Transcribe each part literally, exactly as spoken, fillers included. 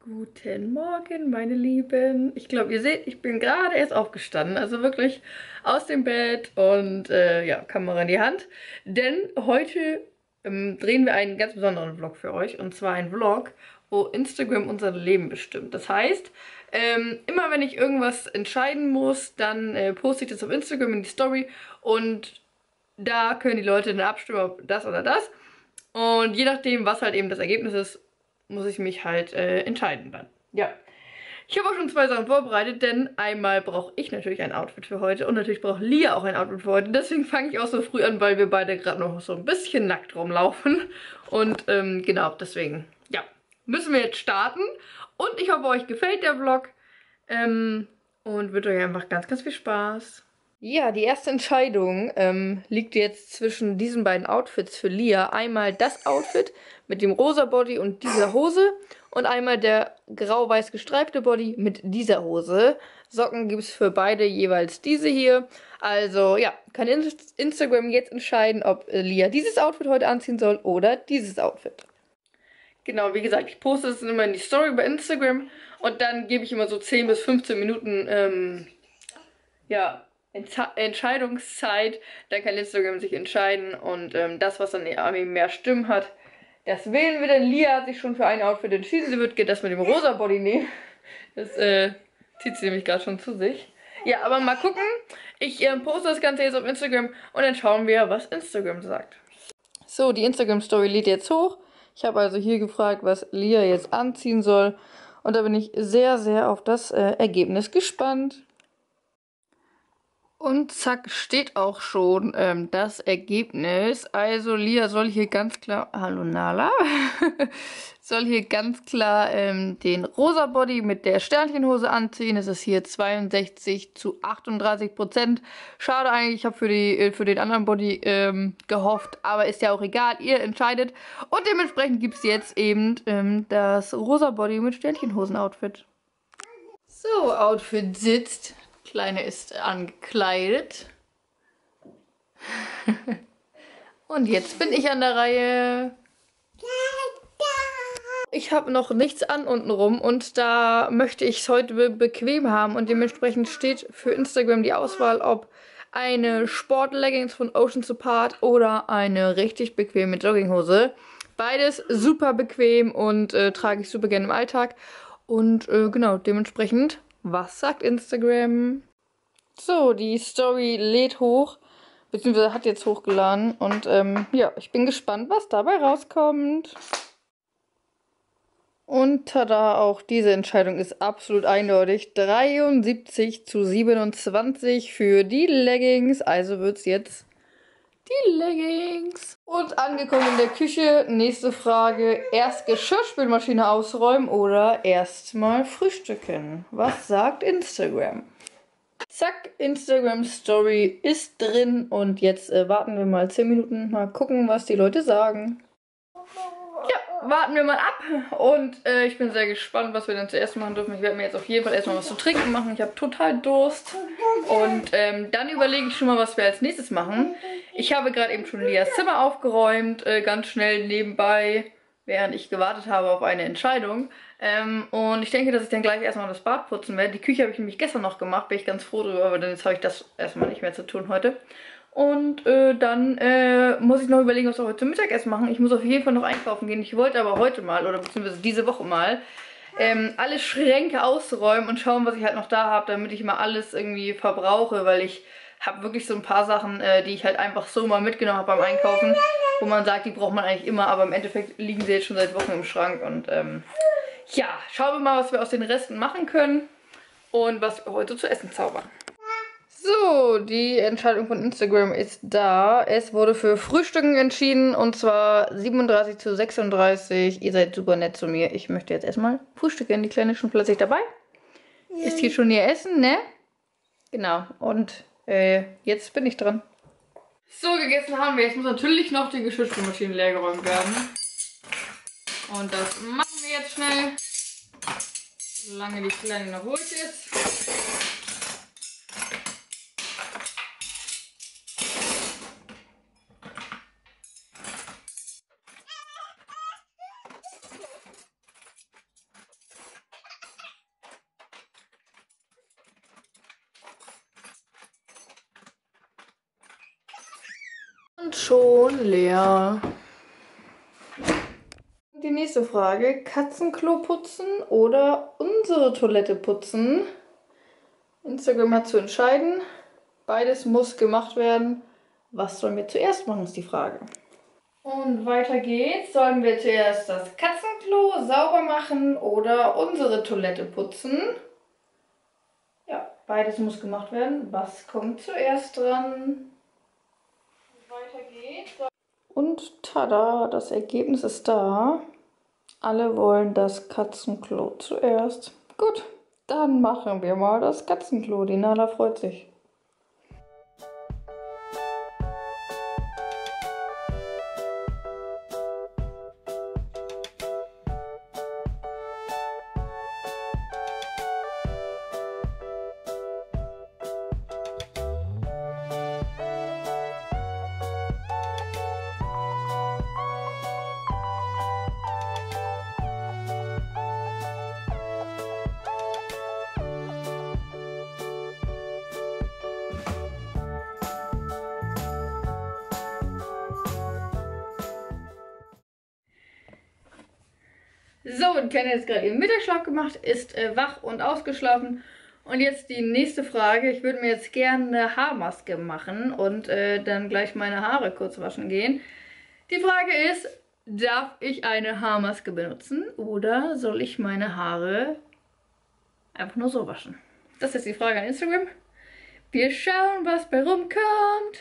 Guten Morgen, meine Lieben. Ich glaube, ihr seht, ich bin gerade erst aufgestanden. Also wirklich aus dem Bett und äh, ja, Kamera in die Hand. Denn heute ähm, drehen wir einen ganz besonderen Vlog für euch. Und zwar ein Vlog, wo Instagram unser Leben bestimmt. Das heißt, ähm, immer wenn ich irgendwas entscheiden muss, dann äh, poste ich das auf Instagram in die Story. Und da können die Leute dann abstimmen, ob das oder das. Und je nachdem, was halt eben das Ergebnis ist, muss ich mich halt äh, entscheiden dann. Ja. Ich habe auch schon zwei Sachen vorbereitet, denn einmal brauche ich natürlich ein Outfit für heute und natürlich braucht Lia auch ein Outfit für heute. Deswegen fange ich auch so früh an, weil wir beide gerade noch so ein bisschen nackt rumlaufen. Und ähm, genau, deswegen, ja, müssen wir jetzt starten. Und ich hoffe, euch gefällt der Vlog. Ähm, und wünsche euch einfach ganz, ganz viel Spaß. Ja, die erste Entscheidung ähm, liegt jetzt zwischen diesen beiden Outfits für Lia. Einmal das Outfit mit dem rosa Body und dieser Hose und einmal der grau-weiß gestreifte Body mit dieser Hose. Socken gibt es für beide jeweils diese hier. Also ja, kann Instagram jetzt entscheiden, ob Lia dieses Outfit heute anziehen soll oder dieses Outfit. Genau, wie gesagt, ich poste es immer in die Story bei Instagram und dann gebe ich immer so zehn bis fünfzehn Minuten, ähm, ja, Entscheidungszeit, dann kann Instagram sich entscheiden und ähm, das, was dann mehr Stimmen hat, das wählen wir dann. Lia hat sich schon für ein Outfit entschieden, sie wird das mit dem rosa Body nehmen. Das äh, zieht sie nämlich gerade schon zu sich. Ja, aber mal gucken. Ich äh, poste das Ganze jetzt auf Instagram und dann schauen wir, was Instagram sagt. So, die Instagram-Story lädt jetzt hoch. Ich habe also hier gefragt, was Lia jetzt anziehen soll. Und da bin ich sehr, sehr auf das äh, Ergebnis gespannt. Und zack, steht auch schon ähm, das Ergebnis. Also Lia soll hier ganz klar, hallo Nala, soll hier ganz klar ähm, den rosa Body mit der Sternchenhose anziehen. Es ist hier zweiundsechzig zu achtunddreißig Prozent. Schade eigentlich, ich habe für, die, für den anderen Body ähm, gehofft, aber ist ja auch egal, ihr entscheidet. Und dementsprechend gibt es jetzt eben ähm, das rosa Body mit Sternchenhosen-Outfit. So, Outfit sitzt. Kleine ist angekleidet. Und jetzt bin ich an der Reihe. Ich habe noch nichts an untenrum und da möchte ich es heute be bequem haben und dementsprechend steht für Instagram die Auswahl, ob eine Sportleggings von Oceans Apart oder eine richtig bequeme Jogginghose. Beides super bequem und äh, trage ich super gerne im Alltag. Und äh, genau, dementsprechend, was sagt Instagram? So, die Story lädt hoch, beziehungsweise hat jetzt hochgeladen. Und ähm, ja, ich bin gespannt, was dabei rauskommt. Und tada, auch diese Entscheidung ist absolut eindeutig. dreiundsiebzig zu siebenundzwanzig für die Leggings. Also wird es jetzt die Leggings. Und angekommen in der Küche, nächste Frage. Erst Geschirrspülmaschine ausräumen oder erstmal frühstücken? Was sagt Instagram? Zack, Instagram Story ist drin und jetzt äh, warten wir mal zehn Minuten, mal gucken, was die Leute sagen. Ja, warten wir mal ab und äh, ich bin sehr gespannt, was wir dann zuerst machen dürfen. Ich werde mir jetzt auf jeden Fall erstmal was zu trinken machen. Ich habe total Durst und ähm, dann überlege ich schon mal, was wir als nächstes machen. Ich habe gerade eben schon Lias Zimmer aufgeräumt, äh, ganz schnell nebenbei, während ich gewartet habe auf eine Entscheidung. Ähm, und ich denke, dass ich dann gleich erstmal das Bad putzen werde. Die Küche habe ich nämlich gestern noch gemacht, bin ich ganz froh drüber, aber dann jetzt habe ich das erstmal nicht mehr zu tun heute. Und äh, dann äh, muss ich noch überlegen, was wir heute zum Mittagessen machen. Ich muss auf jeden Fall noch einkaufen gehen. Ich wollte aber heute mal, oder beziehungsweise diese Woche mal, ähm, alle Schränke ausräumen und schauen, was ich halt noch da habe, damit ich mal alles irgendwie verbrauche, weil ich habe wirklich so ein paar Sachen, äh, die ich halt einfach so mal mitgenommen habe beim Einkaufen, wo man sagt, die braucht man eigentlich immer, aber im Endeffekt liegen sie jetzt schon seit Wochen im Schrank und ähm, ja, schauen wir mal, was wir aus den Resten machen können und was wir heute zu essen zaubern. So, die Entscheidung von Instagram ist da. Es wurde für Frühstücken entschieden und zwar siebenunddreißig zu sechsunddreißig. Ihr seid super nett zu mir. Ich möchte jetzt erstmal frühstücken. Die Kleine ist schon plötzlich dabei. Ist hier schon ihr Essen, ne? Genau, und äh, jetzt bin ich dran. So, gegessen haben wir. Jetzt muss natürlich noch die Geschirrspülmaschine leergeräumt werden. Und das machen wir jetzt schnell. Solange die Kleine noch ruhig ist. schon leer. Die nächste Frage, Katzenklo putzen oder unsere Toilette putzen? Instagram hat zu entscheiden. Beides muss gemacht werden. Was sollen wir zuerst machen, ist die Frage. Und weiter geht's. Sollen wir zuerst das Katzenklo sauber machen oder unsere Toilette putzen? Ja, beides muss gemacht werden. Was kommt zuerst dran? Weiter geht's. Und tada, das Ergebnis ist da. Alle wollen das Katzenklo zuerst. Gut, dann machen wir mal das Katzenklo. Die Nala freut sich. So, und Kenny hat jetzt gerade ihren Mittagsschlaf gemacht, ist äh, wach und ausgeschlafen. Und jetzt die nächste Frage. Ich würde mir jetzt gerne eine Haarmaske machen und äh, dann gleich meine Haare kurz waschen gehen. Die Frage ist, darf ich eine Haarmaske benutzen oder soll ich meine Haare einfach nur so waschen? Das ist die Frage an Instagram. Wir schauen, was bei rumkommt.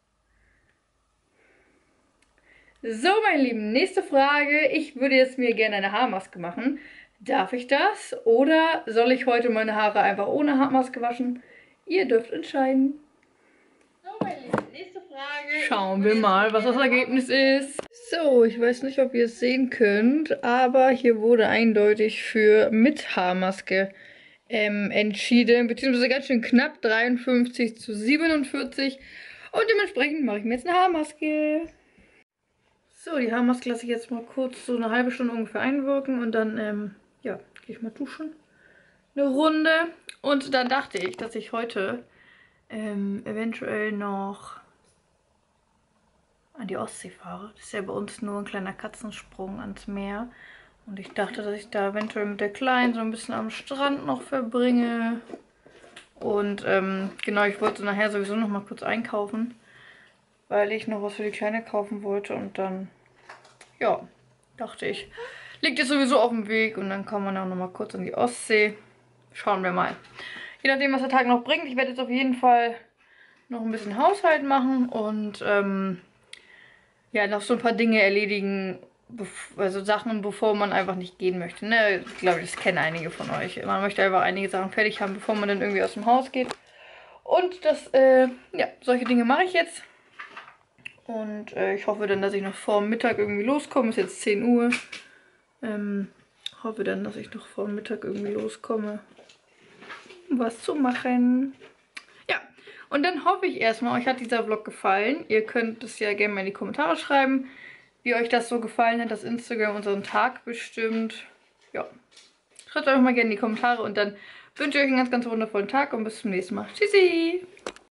So, meine Lieben, nächste Frage. Ich würde jetzt mir gerne eine Haarmaske machen. Darf ich das? Oder soll ich heute meine Haare einfach ohne Haarmaske waschen? Ihr dürft entscheiden. So, meine Lieben, nächste Frage. Schauen wir mal, was das Ergebnis ist. So, ich weiß nicht, ob ihr es sehen könnt, aber hier wurde eindeutig für mit Haarmaske ähm, entschieden. Beziehungsweise ganz schön knapp, dreiundfünfzig zu siebenundvierzig. Und dementsprechend mache ich mir jetzt eine Haarmaske. So, die Haarmaske lasse ich jetzt mal kurz so eine halbe Stunde ungefähr einwirken und dann, ähm, ja, gehe ich mal duschen. Eine Runde. Und dann dachte ich, dass ich heute ähm, eventuell noch an die Ostsee fahre. Das ist ja bei uns nur ein kleiner Katzensprung ans Meer. Und ich dachte, dass ich da eventuell mit der Kleinen so ein bisschen am Strand noch verbringe. Und ähm, genau, ich wollte nachher sowieso noch mal kurz einkaufen, weil ich noch was für die Kleine kaufen wollte. Und dann, ja, dachte ich, liegt jetzt sowieso auf dem Weg und dann kann man auch noch mal kurz an die Ostsee. Schauen wir mal. Je nachdem, was der Tag noch bringt. Ich werde jetzt auf jeden Fall noch ein bisschen Haushalt machen und ähm, ja, noch so ein paar Dinge erledigen, also Sachen, bevor man einfach nicht gehen möchte. Ne? Ich glaube, das kennen einige von euch. Man möchte einfach einige Sachen fertig haben, bevor man dann irgendwie aus dem Haus geht. Und das, äh, ja, solche Dinge mache ich jetzt. Und äh, ich hoffe dann, dass ich noch vor Mittag irgendwie loskomme. Ist jetzt zehn Uhr. Ähm, hoffe dann, dass ich noch vor Mittag irgendwie loskomme, um was zu machen. Ja, und dann hoffe ich erstmal, euch hat dieser Vlog gefallen. Ihr könnt es ja gerne mal in die Kommentare schreiben, wie euch das so gefallen hat, dass Instagram unseren Tag bestimmt. Ja, schreibt einfach mal gerne in die Kommentare und dann wünsche ich euch einen ganz, ganz wundervollen Tag und bis zum nächsten Mal. Tschüssi!